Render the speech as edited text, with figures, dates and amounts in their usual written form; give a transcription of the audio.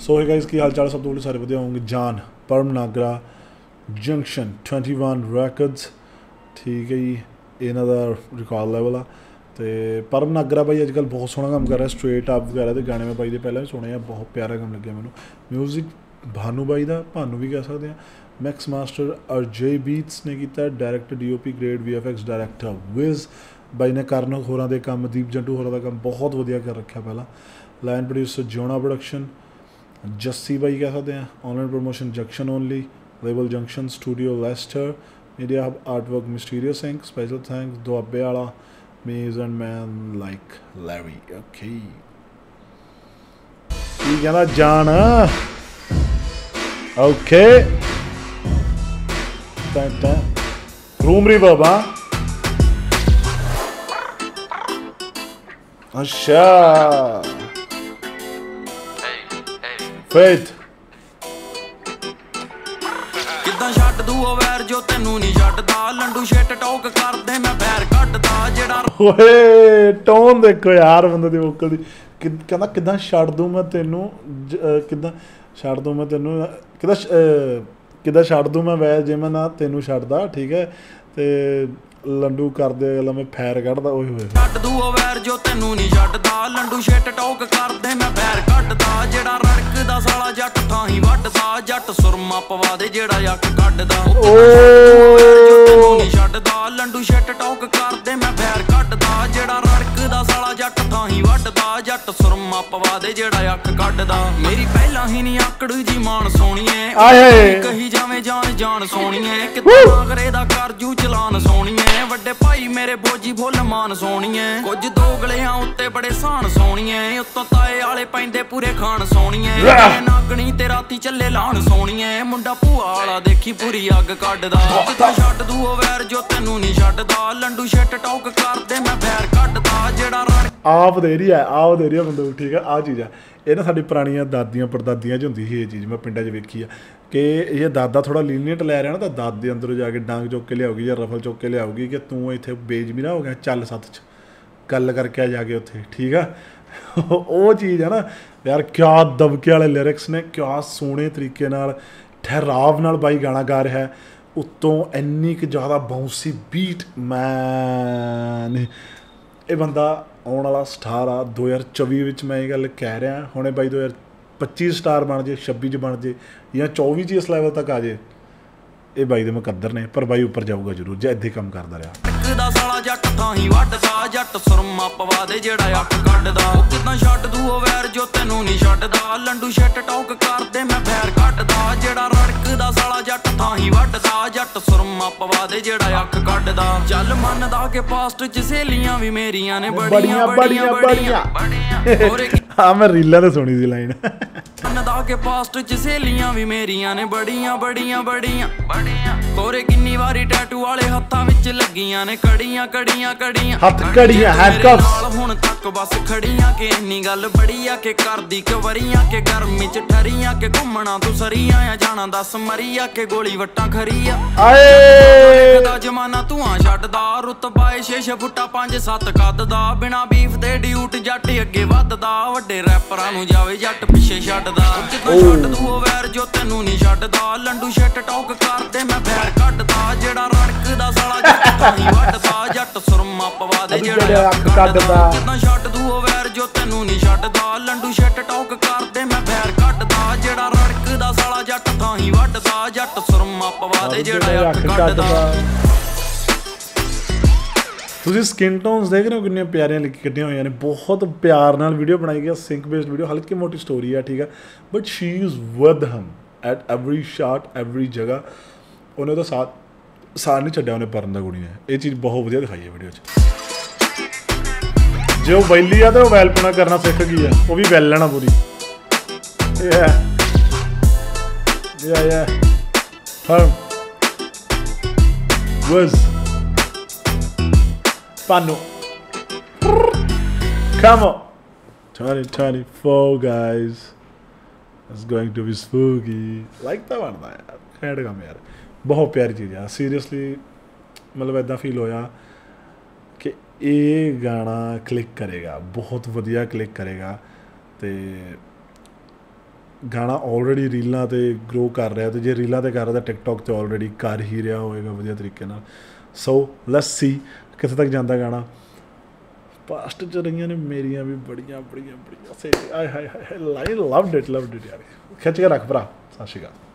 सो है गाइस की हाल चाल सब तो सारे वधिया होंगे। जान परम नागरा जंक्शन 21 रैकड्स ठीक है जी, इन्हों का रिकॉर्ड लैवल आ। तो परम नागरा भाई अजकल बहुत सोहना काम कर रहा है, स्ट्रेट अप वगैरह के गाने में भाई दे पहले भी सुने, बहुत प्यारा काम लगे मैं। म्यूजिक भानू भाई का, भानू भी कह सकते हैं। मैक्स मास्टर अजय बीट्स ने किया, director DOP grade VFX director Vij भाई ने करन होरां दे काम, दीप जंटू होरां दा काम बहुत वधिया कर रखा। पहला लाइन प्रोड्यूसर जोना प्रोडक्शन, जस्सी भाई कह सकते हैं। Online promotion junction only, label junction, studio Lester, media hub artwork mysterious ink. Special thanks दुआबे वाला मेज and man like Larry. Okay की कहना जान ओके रूम रिवर्ब। हाँ अच्छा फेथ किदां छड्ड दू ओ वैर जो तैनू नहीं छड्डदा, लंडू शिट टॉक करदे मैं बैर कड्डदा जेड़ा। ओए टोन देखो यार बंदे दी वोकल दी, कहंदा किदां छड्ड दूं मैं तैनू, किदां छड्ड दूं मैं तैनू, किदां छड्ड दूं मैं वैर जे मैं ना तैनू छड्डदा। ठीक है ते लंडू करदे गल्ला मैं फैर कड्डदा। ओए होए छड्ड दू ओ वैर जो तैनू नहीं छड्डदा, लंडू शिट टॉक करदे मैं बैर कड्डदा जेड़ा रड़कदा साला जट थाही वड्डदा, जट सुरमा पवा दे जेड़ा यक कड्डदा। ओ तैनू नहीं छड्डदा, लंडू शिट टॉक करदे मैं बैर कड्डदा जेड़ा रड़कदा साला जट थाही वड्डदा, जट सुरमा पवा दे जेड़ा यक कड्डदा। मेरी पहला ही नहीं आकड़ जी मान सोणीए, कही जावे जान जान सोणीए, कित्ता नागरे दा करजू चलान सोणीए, ਵੱਡੇ ਭਾਈ ਮੇਰੇ ਬੋਜੀ ਫੁੱਲ ਮਾਨ ਸੋਣੀਏ, ਕੁਝ ਦੋਗਲਿਆਂ ਉੱਤੇ ਬੜੇ ਸਾਨ ਸੋਣੀਏ, ਉੱਤੋਂ ਤਾਏ ਵਾਲੇ ਪੈਂਦੇ ਪੂਰੇ ਖਾਨ ਸੋਣੀਏ, ਨਾਗਣੀ ਤੇ ਰਾਤੀ ਚੱਲੇ ਲਾਣ ਸੋਣੀਏ, ਮੁੰਡਾ ਭੂਆ ਵਾਲਾ ਦੇਖੀ ਪੂਰੀ ਅੱਗ ਕੱਢਦਾ, ਕਿੱਦਾਂ ਛੱਡ ਦੂ ਉਹ ਵੈਰ ਜੋ ਤੈਨੂੰ ਨਹੀਂ ਛੱਡਦਾ, ਲੰਡੂ ਸ਼ਿਟ ਟੌਕ ਕਰਦੇ ਮੈਂ ਫੈਰ ਕੱਢਦਾ ਜਿਹੜਾ ਰਣ ਆਪ ਦੇ ਰਹੀ ਹੈ ਬੰਦੂਕ। ਠੀਕ ਹੈ ਆ ਚੀਜ਼ ਆ, ਇਹ ਨਾ ਸਾਡੀ ਪੁਰਾਣੀਆਂ ਦਾਦੀਆਂ ਪੜਦਾਦੀਆਂ 'ਚ ਹੁੰਦੀ ਸੀ ਇਹ ਚੀਜ਼, ਮੈਂ ਪਿੰਡਾਂ 'ਚ ਵੇਖੀ ਆ कि ये दादा थोड़ा लीनियट लै रहा ना, तो दादे अंदरों जाके डांग चुक के लियाऊगी या रफल चुक के लियाऊगी कि तू इत्थे बेजमी ना हो गया, चल सत्त च गल करके आ जाके उत्थे। ठीक है वो चीज़ है ना यार, क्या दबके वाले लिरिक्स ने, क्या सोहने तरीके नाल ठहराव नाल बाई गाना गा रहा है, उत्तों इन्नी क ज़्यादा बाउंसी बीट। मैन ये बंदा आने वाला स्टार आ 2024 विच, मैं ये गल कह रहा हुणे बाई 2025 स्टार बन जाए, 26 बन जाए या 24 इस लैवल तक आ जाए, ये बाई दे मुकद्दर ने, पर बाई उपर जाऊगा जरूर जे इद्दां काम करदा रहा। साला जट थाही वड्डदा, जट सुरमा पवा दे जेड़ा अख कड्डदा, किदां छड्ड दू ओ वैर जो तैनू नहीं छड्डदा, लंडू शिट टॉक करदे मैं फैर कड्डदा जेड़ा रड़कदा साला जट थाही वड्डदा, जट सुरमा पवा दे जेड़ा अख कड्डदा। चल मनदा के पास्ट च सहेलियां भी मेरियां ने बड़ियां बड़ियां बड़ियां। हाँ मैं रीलां ते सुनी सी लाइन। मनदा के पास्ट च सहेलियां भी मेरियां ने बड़ियां बड़ियां बड़ियां कोरे किन्नी वारी टैटू वाले हत्थां विच लगियां ने कड़ियां कड़ियां कड़ियां हत्थ कड़ियां हैंडकफ्स हुण तक बस खड़ियां के इन्नी गल बड़ी आ के करदी कवरियां के गर्मी च ठरियां के घुम्मना तू सरियां आ जाना दस मरिया के गोली वट्टां खरिया आए दा जमाना धुआं छड्डदा, रुतबा 6 फुट्टा 5-7 कददा, बिना बीफ दे ड्यूट जट अगे वधदा, वड्डे रैपरां नूं जावे जट पिछे छड्डदा, किदां छड्ड दू ओ वैर जो तैनू नहीं छड्डदा, लंडू शिट टॉक करदे मैं फैर कड्डदा जेड़ा रड़कदा साला जट थाही वड्डदा, जट सुरमा पवा दे जेड़ा अख कड्डदा, किदां छड्ड दू ओ वैर जो तैनू नहीं छड्डदा, लंडू शिट टॉक करदे मैं फैर कड्डदा जेड़ा रड़कदा साला जट थाही वड्डदा, जट सुरमा पवा दे जेड़ा अख कड्डदा। ਤੁਸੀਂ ਸਕਿਨ ਟੋਨਸ ਦੇਖ ਰਹੇ ਹੋ ਕਿੰਨੀਆਂ ਪਿਆਰੀਆਂ ਲਿਖ ਕੱਢੀਆਂ ਹੋਈਆਂ ਨੇ, ਬਹੁਤ ਪਿਆਰ ਨਾਲ ਵੀਡੀਓ ਬਣਾਈ ਗਈ, ਸਿੰਕ ਬੇਸਡ ਵੀਡੀਓ, ਹਲਕੀ ਮੋਟੀ ਸਟੋਰੀ ਹੈ। ਠੀਕ ਹੈ but she is with him at every shot every ਜਗ੍ਹਾ, ਉਹਨੇ ਉਹਦਾ ਸਾਥ ਨਹੀਂ ਛੱਡਿਆ ਉਹਨੇ ਪਰਨ ਦਾ ਕੁੜੀ ਨੇ, ਇਹ ਚੀਜ਼ ਬਹੁਤ ਵਧੀਆ ਦਿਖਾਈ ਹੈ ਵੀਡੀਓ 'ਚ। ਜੇ ਉਹ ਵੈਲੀ ਆ ਤਾਂ ਉਹ ਵੈਲਪਣਾ ਕਰਨਾ ਸਿੱਖ ਗਈ ਆ, ਉਹ ਵੀ ਵੈਲ ਲੈਣਾ ਪੂਰੀ। Pano. Come on. 2024 guys. It's going to be spooky. Like that one यार, खैर काम यार, बहुत प्यारी चीज़ है सीरियसली। मतलब इदा फील होया कि ये गाना क्लिक करेगा, बहुत वधिया क्लिक करेगा। तो ਗਾਣਾ ਆਲਰੇਡੀ ਰੀਲਾਂ 'ਤੇ ਗਰੋ ਕਰ ਰਿਹਾ, ਅਤੇ ਜੇ ਰੀਲਾਂ 'ਤੇ ਕਰ ਰਿਹਾ ਤਾਂ ਟਿਕਟੋਕ 'ਤੇ ਆਲਰੇਡੀ ਕਰ ਹੀ ਰਿਹਾ ਹੋਏਗਾ ਵਧੀਆ ਤਰੀਕੇ ਨਾਲ। ਸੋ ਲੈਟਸ ਸੀ ਕਿੱਥੇ ਤੱਕ ਜਾਂਦਾ ਗਾਣਾ। ਪਾਸਟ 'ਚ ਰਹੀਆਂ ਨੇ ਮੇਰੀਆਂ ਵੀ ਬੜੀਆਂ ਬੜੀਆਂ ਬੜੀਆਂ ਸੇ ਆਏ ਹਾਏ ਹਾਏ ਲਾਈਨ ਲਵਡ ਇਟ ਯਾਰ। ਖਿੱਚ ਕੇ ਰੱਖ ਭਰਾ। ਸਤਿ ਸ਼੍ਰੀ ਅਕਾਲ।